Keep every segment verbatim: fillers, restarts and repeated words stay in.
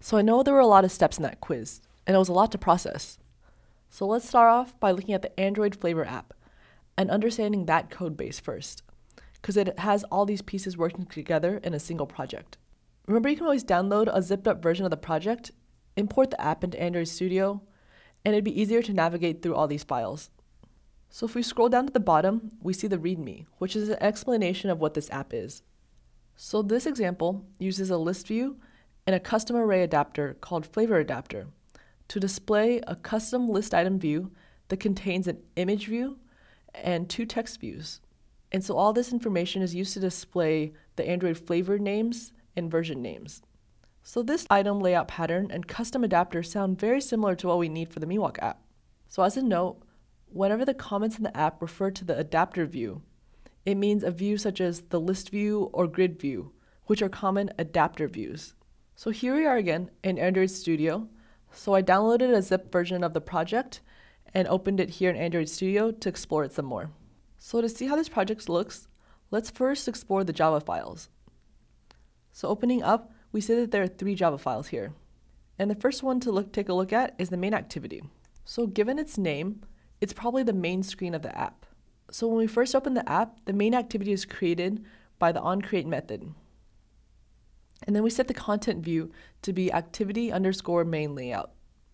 So I know there were a lot of steps in that quiz, and it was a lot to process. So let's start off by looking at the Android Flavor app and understanding that code base first, because it has all these pieces working together in a single project. Remember, you can always download a zipped up version of the project, import the app into Android Studio, and it'd be easier to navigate through all these files. So if we scroll down to the bottom, we see the README, which is an explanation of what this app is. So this example uses a list view and a custom array adapter called ArrayAdapter to display a custom list item view that contains an image view and two text views. And so all this information is used to display the Android flavor names and version names. So this item layout pattern and custom adapter sound very similar to what we need for the Miwok app. So as a note, whenever the comments in the app refer to the adapter view, it means a view such as the list view or grid view, which are common adapter views. So here we are again in Android Studio. So I downloaded a zip version of the project and opened it here in Android Studio to explore it some more. So to see how this project looks, let's first explore the Java files. So opening up, we see that there are three Java files here. And the first one to look, take a look at is the main activity. So given its name, it's probably the main screen of the app. So when we first open the app, the main activity is created by the onCreate method. And then we set the content view to be activity underscore main layout.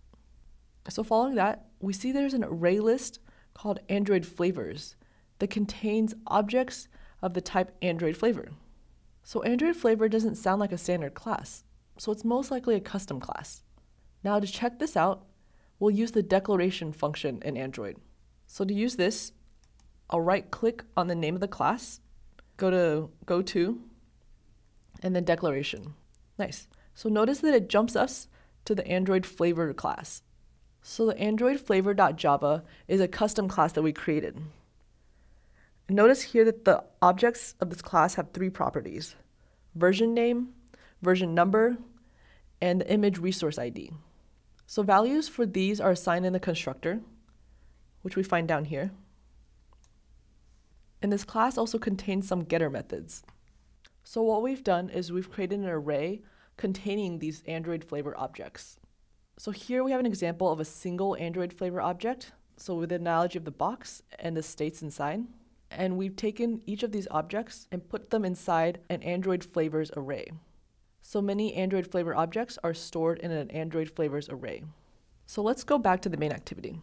So following that, we see there's an array list called Android flavors that contains objects of the type Android flavor. So Android flavor doesn't sound like a standard class, so it's most likely a custom class. Now to check this out, we'll use the declaration function in Android. So to use this, I'll right click on the name of the class, go to go to, and then declaration. Nice. So notice that it jumps us to the Android flavor class. So the Android flavor.java is a custom class that we created. And notice here that the objects of this class have three properties: version name, version number, and the image resource I D. So values for these are assigned in the constructor, which we find down here. And this class also contains some getter methods. So what we've done is we've created an array containing these Android flavor objects. So here we have an example of a single Android flavor object, so with the analogy of the box and the states inside. And we've taken each of these objects and put them inside an Android flavors array. So many Android flavor objects are stored in an Android flavors array. So let's go back to the main activity.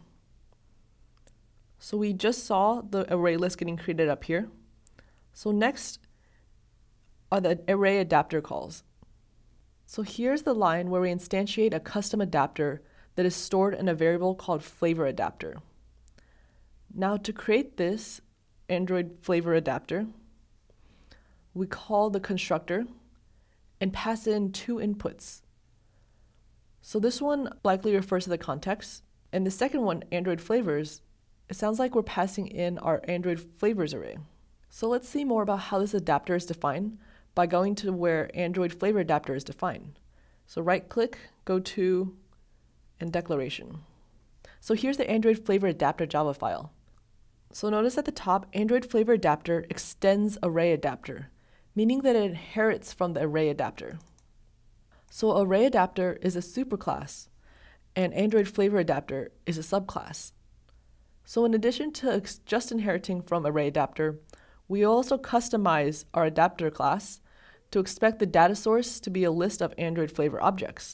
So we just saw the array list getting created up here. So next are the array adapter calls. So here's the line where we instantiate a custom adapter that is stored in a variable called flavor adapter. Now to create this Android flavor adapter, we call the constructor and pass in two inputs. So this one likely refers to the context, and the second one, Android flavors, it sounds like we're passing in our Android flavors array. So let's see more about how this adapter is defined by going to where Android flavor adapter is defined. So right click, go to, and declaration. So here's the Android flavor adapter Java file. So notice at the top, Android flavor adapter extends array adapter, meaning that it inherits from the array adapter. So array adapter is a superclass, and Android flavor adapter is a subclass. So in addition to just inheriting from array adapter, we also customize our adapter class to expect the data source to be a list of Android flavor objects.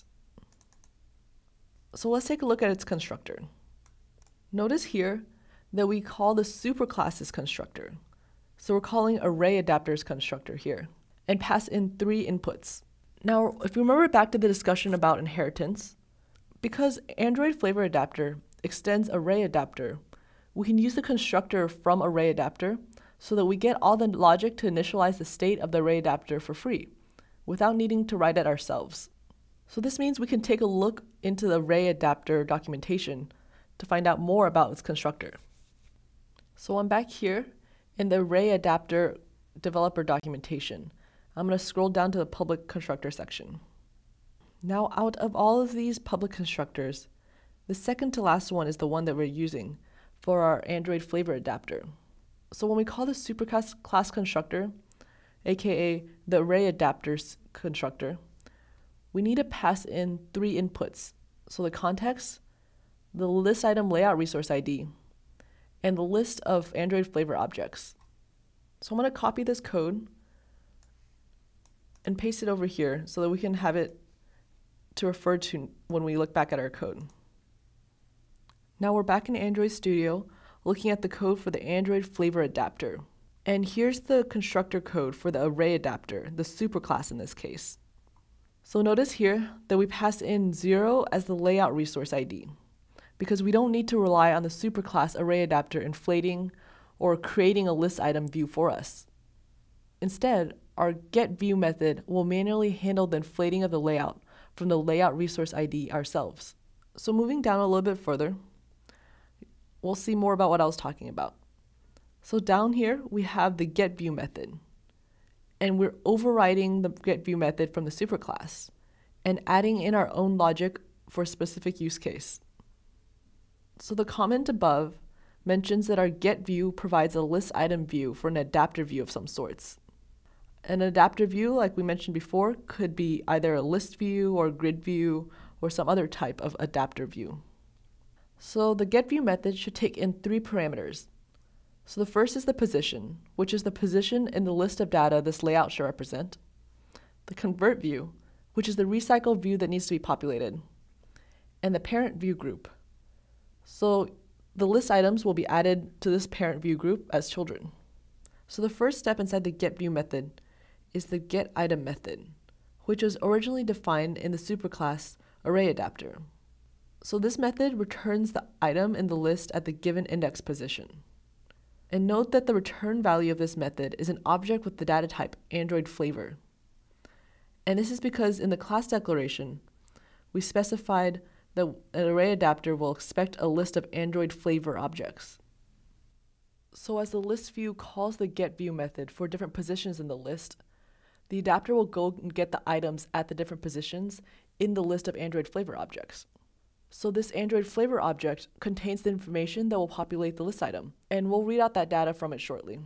So let's take a look at its constructor. Notice here that we call the superclass's constructor. So we're calling ArrayAdapter's constructor here and pass in three inputs. Now, if you remember back to the discussion about inheritance, because Android flavor adapter extends ArrayAdapter, we can use the constructor from ArrayAdapter so that we get all the logic to initialize the state of the array adapter for free without needing to write it ourselves. So this means we can take a look into the ArrayAdapter documentation to find out more about its constructor. So I'm back here in the ArrayAdapter developer documentation. I'm going to scroll down to the public constructor section. Now out of all of these public constructors, the second to last one is the one that we're using for our Android flavor adapter. So when we call the superclass class constructor, aka the ArrayAdapter's constructor, we need to pass in three inputs. So the context, the list item layout resource I D, and the list of Android flavor objects. So I'm going to copy this code and paste it over here so that we can have it to refer to when we look back at our code. Now we're back in Android Studio looking at the code for the Android flavor adapter. And here's the constructor code for the ArrayAdapter, the superclass in this case. So notice here that we pass in zero as the layout resource I D, because we don't need to rely on the superclass ArrayAdapter inflating or creating a list item view for us. Instead, our getView method will manually handle the inflating of the layout from the layout resource I D ourselves. So moving down a little bit further, we'll see more about what I was talking about. So down here, we have the getView method, and we're overriding the getView method from the superclass and adding in our own logic for a specific use case. So the comment above mentions that our getView provides a list item view for an adapter view of some sorts. An adapter view, like we mentioned before, could be either a list view or grid view or some other type of adapter view. So the getView method should take in three parameters. So the first is the position, which is the position in the list of data this layout should represent. The convert view, which is the recycle view that needs to be populated. And the parent view group. So the list items will be added to this parent view group as children. So the first step inside the getView method is the getItem method, which was originally defined in the superclass ArrayAdapter. So this method returns the item in the list at the given index position. And note that the return value of this method is an object with the data type Android flavor. And this is because in the class declaration, we specified that an ArrayAdapter will expect a list of Android flavor objects. So as the list view calls the getView method for different positions in the list, the adapter will go and get the items at the different positions in the list of Android flavor objects. So this Android flavor object contains the information that will populate the list item, and we'll read out that data from it shortly.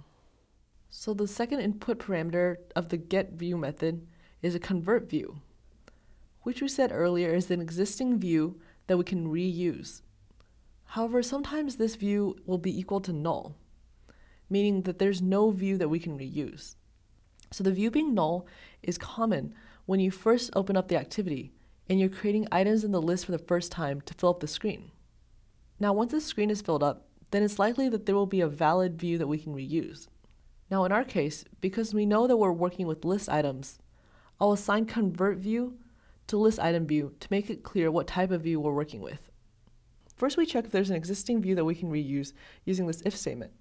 So the second input parameter of the getView method is a convert view, which we said earlier is an existing view that we can reuse. However, sometimes this view will be equal to null, meaning that there's no view that we can reuse. So the view being null is common when you first open up the activity and you're creating items in the list for the first time to fill up the screen. Now, once the screen is filled up, then it's likely that there will be a valid view that we can reuse. Now, in our case, because we know that we're working with list items, I'll assign convert view to list item view to make it clear what type of view we're working with. First, we check if there's an existing view that we can reuse using this if statement.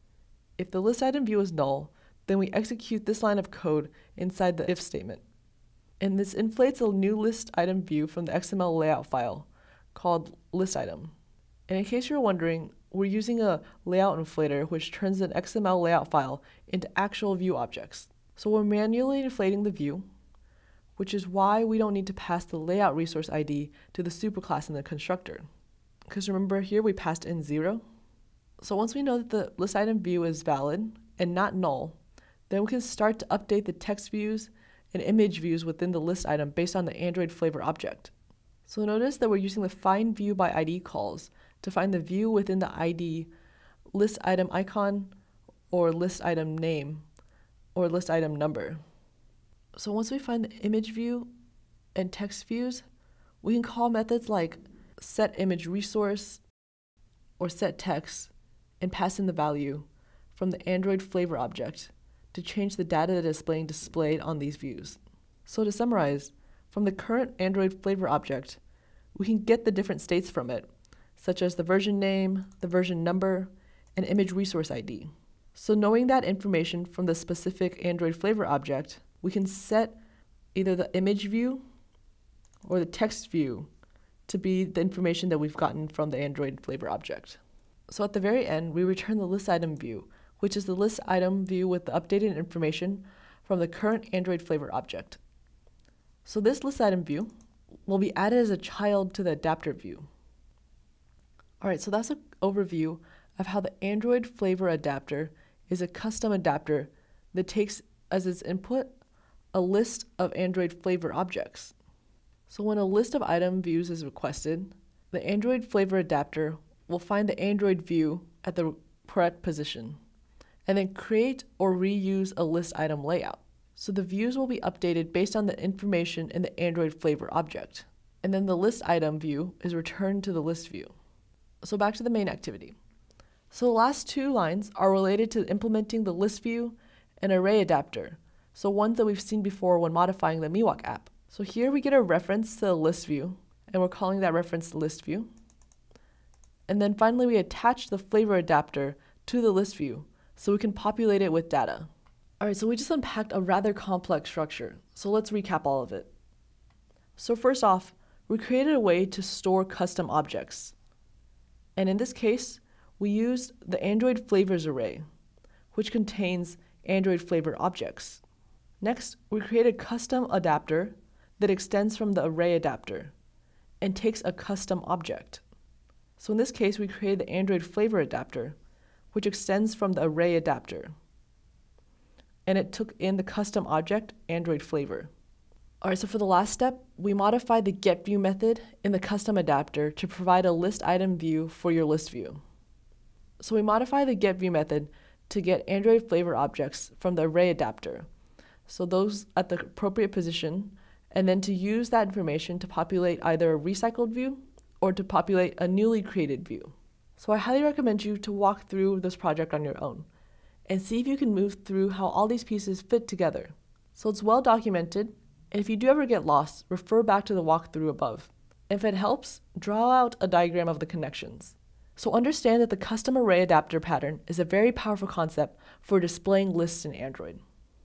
If the list item view is null, then we execute this line of code inside the if statement. And this inflates a new list item view from the X M L layout file called list item. And in case you're wondering, we're using a layout inflator which turns an X M L layout file into actual view objects. So we're manually inflating the view, which is why we don't need to pass the layout resource I D to the superclass in the constructor. Because remember here we passed in zero. So once we know that the list item view is valid and not null, then we can start to update the text views and image views within the list item based on the Android flavor object. So notice that we're using the find view by I D calls to find the view within the I D list item icon or list item name or list item number. So once we find the image view and text views, we can call methods like setImageResource or setText and pass in the value from the Android flavor object to change the data that is being displayed on these views. So to summarize, from the current Android flavor object, we can get the different states from it, such as the version name, the version number, and image resource I D. So knowing that information from the specific Android flavor object, we can set either the image view or the text view to be the information that we've gotten from the Android flavor object. So at the very end, we return the list item view, which is the list item view with the updated information from the current Android flavor object. So this list item view will be added as a child to the adapter view. All right, so that's an overview of how the Android flavor adapter is a custom adapter that takes as its input a list of Android flavor objects. So when a list of item views is requested, the Android flavor adapter will find the Android view at the correct position, and then create or reuse a list item layout. So the views will be updated based on the information in the Android flavor object, and then the list item view is returned to the list view. So back to the main activity. So the last two lines are related to implementing the list view and ArrayAdapter, so ones that we've seen before when modifying the Miwok app. So here we get a reference to the list view, and we're calling that reference the list view. And then finally we attach the flavor adapter to the list view so we can populate it with data. Alright, so we just unpacked a rather complex structure, so let's recap all of it. So first off, we created a way to store custom objects. And in this case, we used the Android flavors array, which contains Android flavor objects. Next, we created a custom adapter that extends from the array adapter and takes a custom object. So in this case, we created the Android flavor adapter, which extends from the array adapter. And it took in the custom object, Android flavor. Alright, so for the last step, we modified the getView method in the custom adapter to provide a list item view for your list view. So we modify the getView method to get Android flavor objects from the array adapter, so those at the appropriate position, and then to use that information to populate either a recycled view or to populate a newly created view. So I highly recommend you to walk through this project on your own and see if you can move through how all these pieces fit together. So it's well documented, and if you do ever get lost, refer back to the walkthrough above. If it helps, draw out a diagram of the connections. So understand that the custom array adapter pattern is a very powerful concept for displaying lists in Android.